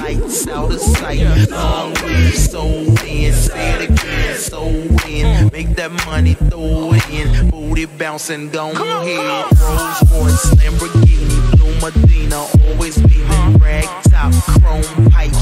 lights out of sight. Long weed, sold in, say it again, sold in. Make that money, throw it in. Booty bouncing, go ahead. Rolls Royce, Lamborghini, Blue Medina, always beaming. Rag top, chrome pipe,